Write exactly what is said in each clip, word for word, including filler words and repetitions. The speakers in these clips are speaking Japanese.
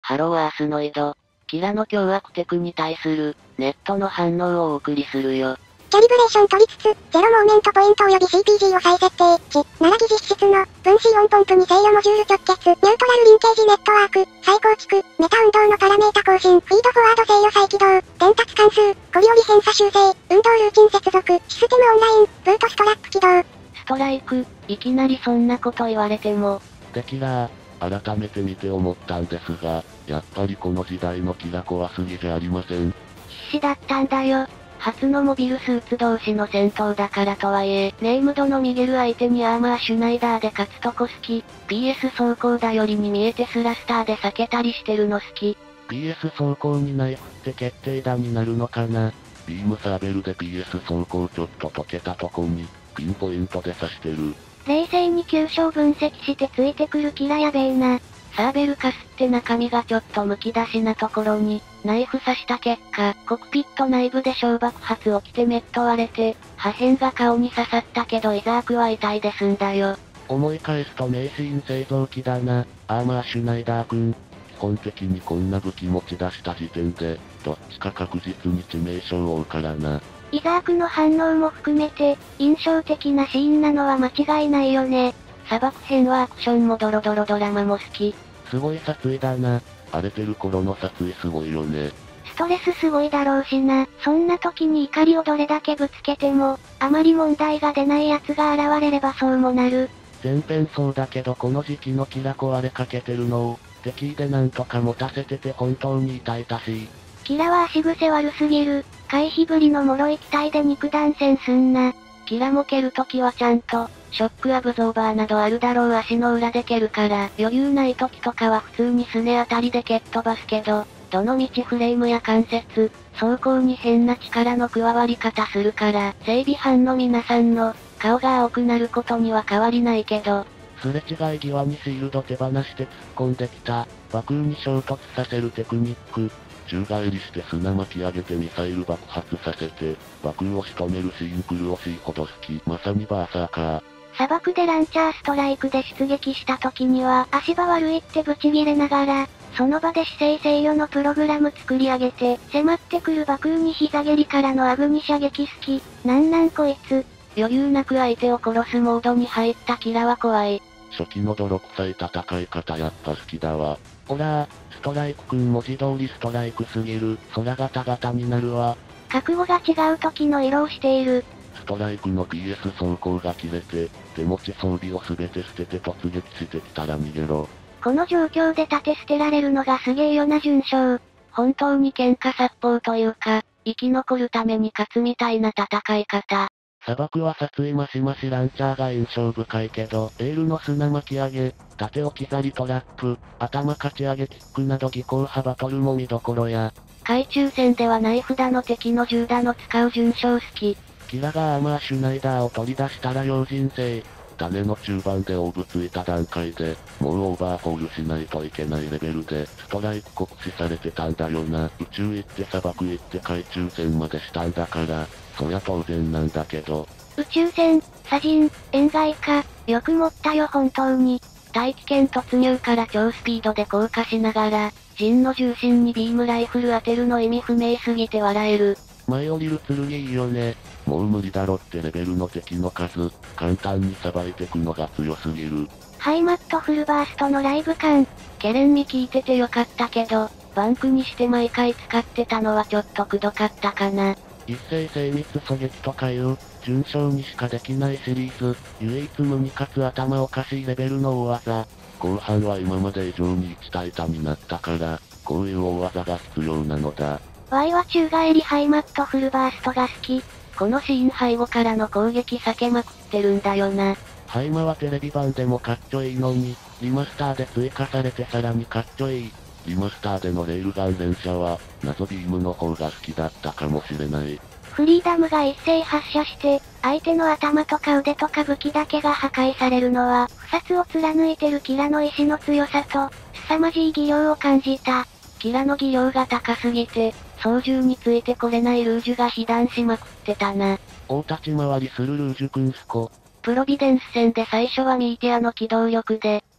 ハローアースノイド。キラの凶悪テクに対する、ネットの反応をお送りするよ。 キャリブレーション取りつつ、ゼロモーメントポイント及び シーピージー を再設定し、ななぎ実質の、分子イオンポンプに制御モジュール直結、ニュートラルリンケージネットワーク、再構築、メタ運動のパラメータ更新、フィードフォワード制御再起動、伝達関数、コリオリ偏差修正、運動ルーチン接続、システムオンライン、ブートストラップ起動。 ストライク、いきなりそんなこと言われても。 でキラー、改めて見て思ったんですが、やっぱりこの時代のキラ怖すぎじゃありません。 必死だったんだよ。初のモビルスーツ同士の戦闘だからとはいえ、ネームドのミゲル相手にアーマーシュナイダーで勝つとこ好き。ピーエス 走行だよりに見えてスラスターで避けたりしてるの好き。 ピーエス 走行にナイフって決定打になるのかな。ビームサーベルで ピーエス 走行ちょっと溶けたとこに、ピンポイントで刺してる。 冷静に急所分析してついてくるキラやべえな。サーベルかすって中身がちょっとむき出しなところに、ナイフ刺した結果、コクピット内部で小爆発起きてメット割れて、破片が顔に刺さったけどイザークは痛いで済んだよ。 思い返すと名シーン製造機だな、アーマーシュナイダー君。基本的にこんな武器持ち出した時点で、どっちか確実に致命傷を負うからな。 イザークの反応も含めて、印象的なシーンなのは間違いないよね。砂漠編はアクションもドロドロドラマも好き。 すごい撮影だな。荒れてる頃の撮影すごいよね。 ストレスすごいだろうしな。そんな時に怒りをどれだけぶつけても、あまり問題が出ない奴が現れればそうもなる。 前編そうだけどこの時期のキラ壊れかけてるのを、敵でなんとか持たせてて本当に痛々しい。 キラは足癖悪すぎる。回避ぶりの脆い機体で肉弾戦すんな。キラも蹴るときはちゃんと、ショックアブゾーバーなどあるだろう足の裏で蹴るから、余裕ないときとかは普通にすね当たりで蹴っ飛ばすけど、どのみちフレームや関節、走行に変な力の加わり方するから、整備班の皆さんの、顔が青くなることには変わりないけど、 すれ違い際にシールド手放して突っ込んできた、爆風に衝突させるテクニック。宙返りして砂巻き上げてミサイル爆発させて、爆風を仕留めるシーン苦しいほど好き。まさにバーサーカー。 砂漠でランチャーストライクで出撃した時には足場悪いってブチギレながら、その場で姿勢制御のプログラム作り上げて、迫ってくる爆風に膝蹴りからのアグニ射撃好き。なんなんこいつ。余裕なく相手を殺すモードに入ったキラは怖い。 初期の泥臭い戦い方やっぱ好きだわ。ほらー、ストライクくん文字通りストライクすぎる。空ガタガタになるわ。 覚悟が違う時の色をしている。 ストライクの ピーエス 走行が切れて、手持ち装備を全て捨てて突撃してきたら逃げろ。 この状況で立て捨てられるのがすげえよな順章。本当に喧嘩殺法というか、生き残るために勝つみたいな戦い方。 砂漠は殺意マシマシランチャーが印象深いけど、エールの砂巻き上げ、縦置き去りトラップ、頭かち上げキックなど技巧派バトルも見どころや。 海中戦ではナイフだの敵の銃だの使う順章好き。 キラがアーマーシュナイダーを取り出したら用心性。種の中盤でオーブついた段階で、もうオーバーホールしないといけないレベルで、ストライク告知されてたんだよな。宇宙行って砂漠行って海中戦までしたんだから、そりゃ当然なんだけど。 宇宙船、砂人、塩害か、よく持ったよ本当に。大気圏突入から超スピードで降下しながら、陣の重心にビームライフル当てるの意味不明すぎて笑える。 舞い降りる剣いいよね。もう無理だろってレベルの敵の数、簡単にさばいてくのが強すぎる。 ハイマットフルバーストのライブ感、ケレン味聞いててよかったけど、バンクにして毎回使ってたのはちょっとくどかったかな。 一斉精密狙撃とかいう、順章にしかできないシリーズ、唯一無二かつ頭おかしいレベルの大技。後半は今まで以上にいち対多になったから、こういう大技が必要なのだ。 ワイは宙返りハイマットフルバーストが好き。このシーン背後からの攻撃避けまくってるんだよな。 ハイマはテレビ版でもかっちょいいのに、リマスターで追加されてさらにかっちょいい。リマスターでのレールガン連射は、謎ビームの方が好きだったかもしれない。 フリーダムが一斉発射して、相手の頭とか腕とか武器だけが破壊されるのは、不殺を貫いてるキラの意志の強さと、凄まじい技量を感じた。キラの技量が高すぎて、操縦についてこれないルージュが被弾しまくってたな。 大立ち回りするルージュくんすこ。 プロビデンス戦で最初はミーティアの機動力で、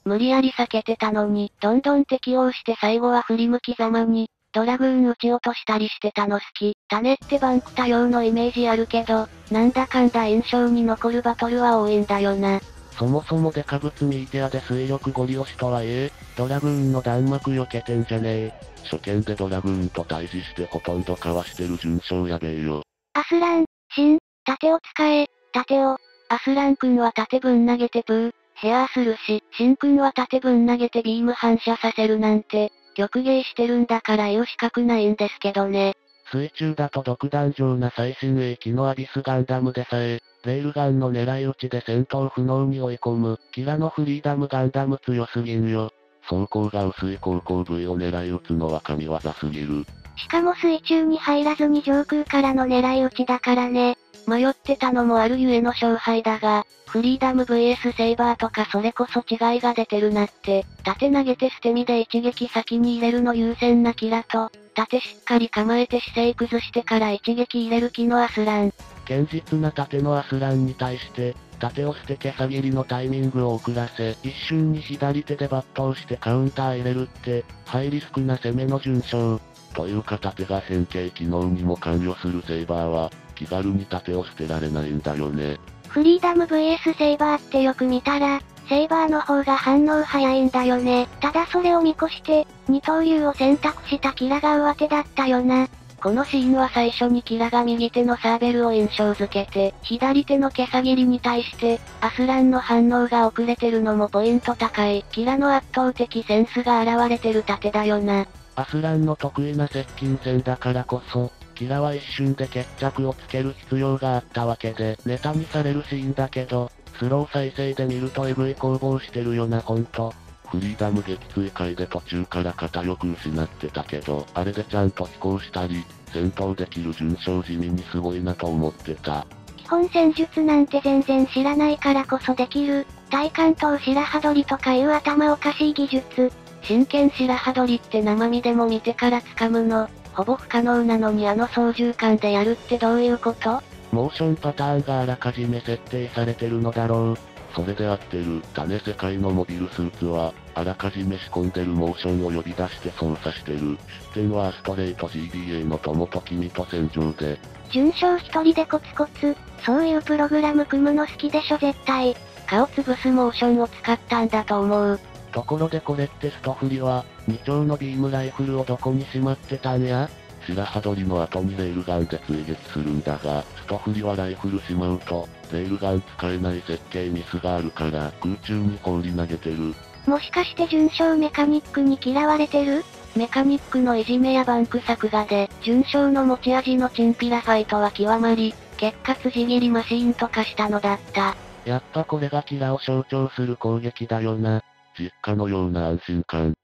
無理やり避けてたのに、どんどん適応して最後は振り向きざまに、ドラグーン撃ち落としたりしてたの好き。種ってバンク多様のイメージあるけど、なんだかんだ印象に残るバトルは多いんだよな。 そもそもデカブツミーティアで水力ゴリ押しとはいえ、ドラグーンの弾幕避けてんじゃねえ。初見でドラグーンと対峙してほとんどかわしてる順将やべえよ。 アスラン、シン、盾を使え、盾を。アスラン君は盾ぶん投げてプー、ヘアーするし、シン君は盾ぶん投げてビーム反射させるなんて、曲芸してるんだから言う資格ないんですけどね。 水中だと独壇場な最新鋭機のアビスガンダムでさえ、レールガンの狙い撃ちで戦闘不能に追い込む、キラのフリーダムガンダム強すぎんよ。装甲が薄い航行部位を狙い撃つのは神業すぎる。 しかも水中に入らずに上空からの狙い撃ちだからね。迷ってたのもあるゆえの勝敗だが、フリーダム ブイエス セイバーとかそれこそ違いが出てるなって、盾投げて捨て身で一撃先に入れるの優先なキラと、盾しっかり構えて姿勢崩してから一撃入れる気のアスラン。 堅実な盾のアスランに対して、盾を捨てけさ切りのタイミングを遅らせ、一瞬に左手で抜刀してカウンター入れるって、ハイリスクな攻めの順将。というか盾が変形機能にも関与するセイバーは、気軽に盾を捨てられないんだよね。 フリーダム ブイエス セイバーってよく見たら、セイバーの方が反応早いんだよね。ただそれを見越して、二刀流を選択したキラが上手だったよな。このシーンは最初にキラが右手のサーベルを印象づけて、左手の毛さ切りに対して、アスランの反応が遅れてるのもポイント高い。キラの圧倒的センスが現れてる盾だよな。 アスランの得意な接近戦だからこそ、キラは一瞬で決着をつける必要があったわけで、ネタにされるシーンだけど、スロー再生で見るとエグい攻防してるよなほんと。フリーダム撃墜回で途中から肩よく失ってたけど、あれでちゃんと飛行したり、戦闘できる順将地味にすごいなと思ってた。 基本戦術なんて全然知らないからこそできる、体感と白羽取りとかいう頭おかしい技術。真剣白羽取りって生身でも見てから掴むの、ほぼ不可能なのにあの操縦感でやるってどういうこと？ モーションパターンがあらかじめ設定されてるのだろう。それで合ってる。種世界のモビルスーツは、あらかじめ仕込んでるモーションを呼び出して操作してる。出典はストレート ジーディーエー の友と君と戦場で。 順将一人でコツコツ、そういうプログラム組むの好きでしょ絶対。顔潰すモーションを使ったんだと思う。 ところでこれってストフリは、に丁のビームライフルをどこにしまってたんや？白羽取りの後にレールガンで追撃するんだが、ストフリはライフルしまうと、レールガン使えない設計ミスがあるから空中に放り投げてる。 もしかして順将メカニックに嫌われてる？メカニックのいじめやバンク作画で、順将の持ち味のチンピラファイトは極まり、結果辻切りマシーンとかしたのだった。 やっぱこれがキラを象徴する攻撃だよな。実家のような安心感。